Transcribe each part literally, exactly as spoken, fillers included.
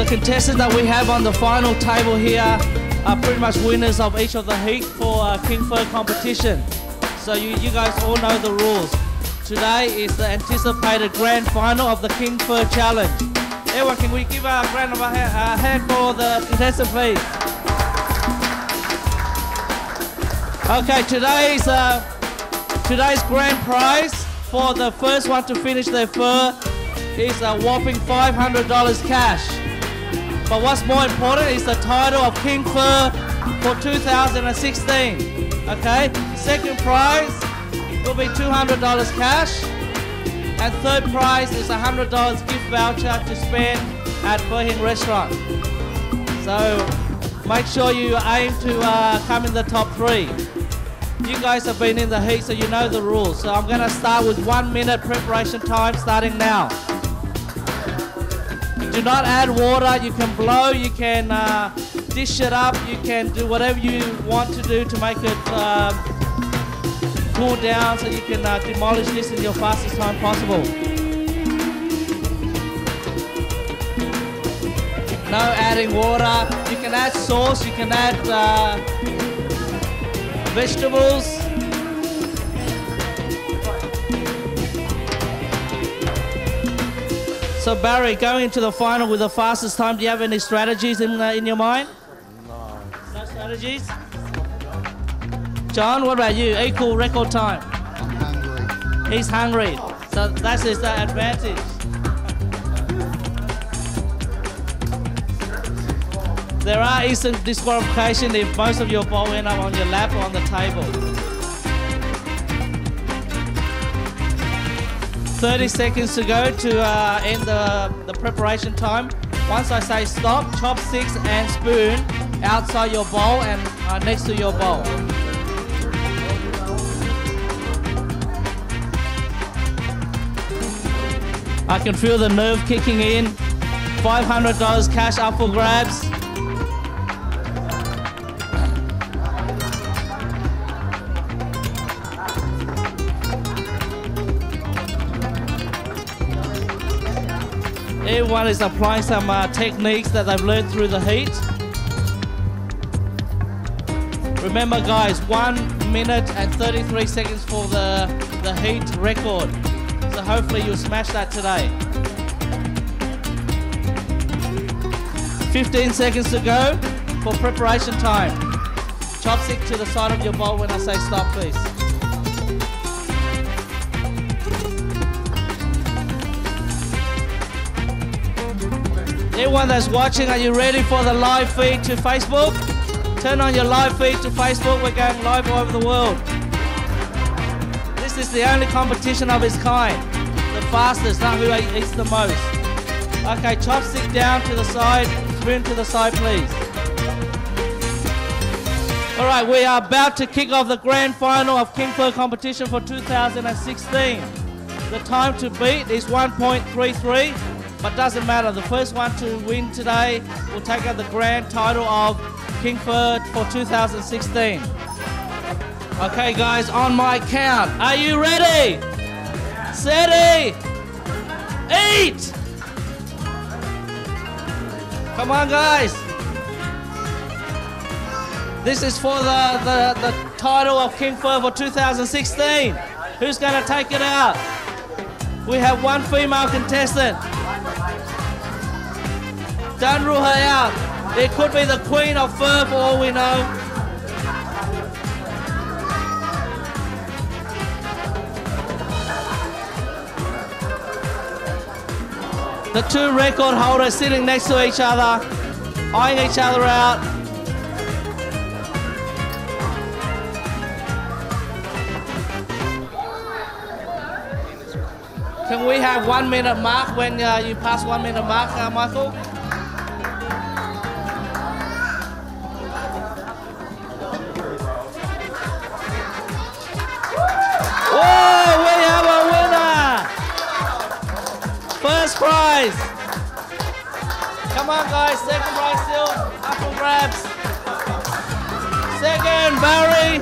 contestants that we have on the final table here are pretty much winners of each of the heat for uh, King Fur competition. So you, you guys all know the rules. Today is the anticipated grand final of the King Fur Challenge. Everyone, can we give a grand of a hand for the contestants, please? Okay, today's uh, today's grand prize for the first one to finish their fur is a whopping five hundred dollars cash. But what's more important is the title of King Fur for two thousand sixteen. Okay, second prize will be two hundred dollars cash, and third prize is a one hundred dollars gift voucher to spend at Hien restaurant. So make sure you aim to uh, come in the top three. You guys have been in the heat, so you know the rules. So I'm going to start with one minute preparation time starting now. Do not add water. You can blow, you can uh, dish it up, you can do whatever you want to do to make it um, cool down so you can uh, demolish this in your fastest time possible. No adding water. You can add sauce, you can add uh, vegetables. So Barry, going into the final with the fastest time, do you have any strategies in, uh, in your mind? No. No strategies? John, what about you? Equal record time? I'm hungry. He's hungry. So that's his uh, advantage. There are instant disqualification if most of your ball end up on your lap or on the table. thirty seconds to go to uh, end the, the preparation time. Once I say stop, chopsticks and spoon outside your bowl and uh, next to your bowl. I can feel the nerve kicking in. five hundred dollars cash up for grabs. Everyone is applying some uh, techniques that they've learned through the heat. Remember guys, one minute and thirty-three seconds for the, the heat record. So hopefully you'll smash that today. fifteen seconds to go for preparation time. Chopstick to the side of your bowl when I say stop, please. Everyone that's watching, are you ready for the live feed to Facebook? Turn on your live feed to Facebook. We're going live all over the world. This is the only competition of its kind. The fastest, not who eats the most. Okay, chopstick down to the side, spoon to the side, please. All right, we are about to kick off the grand final of King Fur competition for two thousand sixteen. The time to beat is one point three three. But doesn't matter, the first one to win today will take out the grand title of King Fur for two thousand sixteen. Okay guys, on my count, are you ready? Steady! Eat! Come on guys! This is for the, the, the title of King Fur for two thousand sixteen. Who's gonna take it out? We have one female contestant. Don't rule her out. It could be the queen of fur for all we know. The two record holders sitting next to each other, eyeing each other out. Can we have one minute mark when uh, you pass one minute mark, uh, Michael? Whoa, we have a winner! First prize. Come on guys, second prize still, up for grabs. Second, Barry.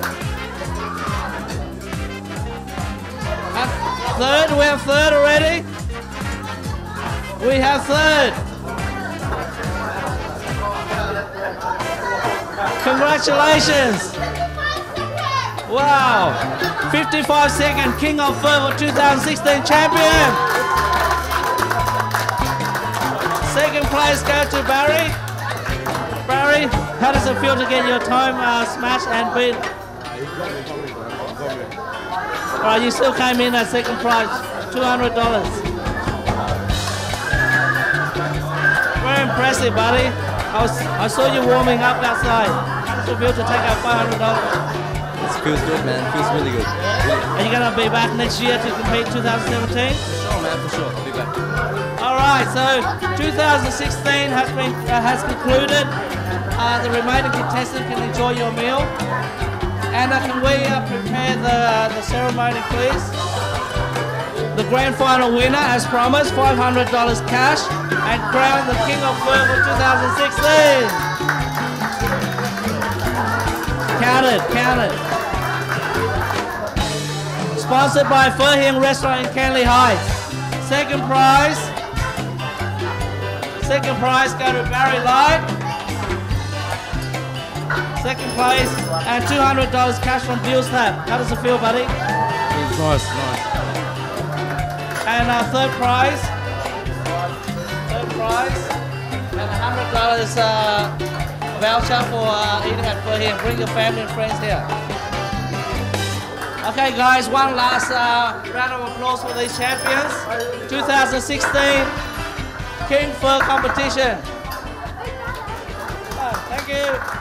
And third, we have third already. We have third. Congratulations! Wow! fifty-five second King of Fur for two thousand sixteen champion! Second place go to Barry. Barry, how does it feel to get your time uh, smashed and beat? Alright, you still came in at second prize, two hundred dollars. Very impressive, buddy. I, was, I saw you warming up outside. How does it feel to take out five hundred dollars? It feels good, man. It feels really good. Are you going to be back next year to compete in two thousand seventeen? For sure, man. For sure. I'll be back. Alright, so two thousand sixteen has been uh, has concluded. Uh, the remaining contestants can enjoy your meal. And uh, can we uh, prepare the, uh, the ceremony, please? The grand final winner, as promised, five hundred dollars cash, and crown the King of Fur for two thousand sixteen. Count it, count it. Sponsored by Hien Restaurant in Canley Heights. Second prize. Second prize go to Barry Light. Second place and two hundred dollars cash from Bill's Tap. How does it feel, buddy? It's nice, nice. And our third prize. Third prize. And a hundred dollars uh, voucher for uh, eating at Hien. Bring your family and friends here. Okay, guys, one last uh, round of applause for these champions. two thousand sixteen King Fur competition. Oh, thank you.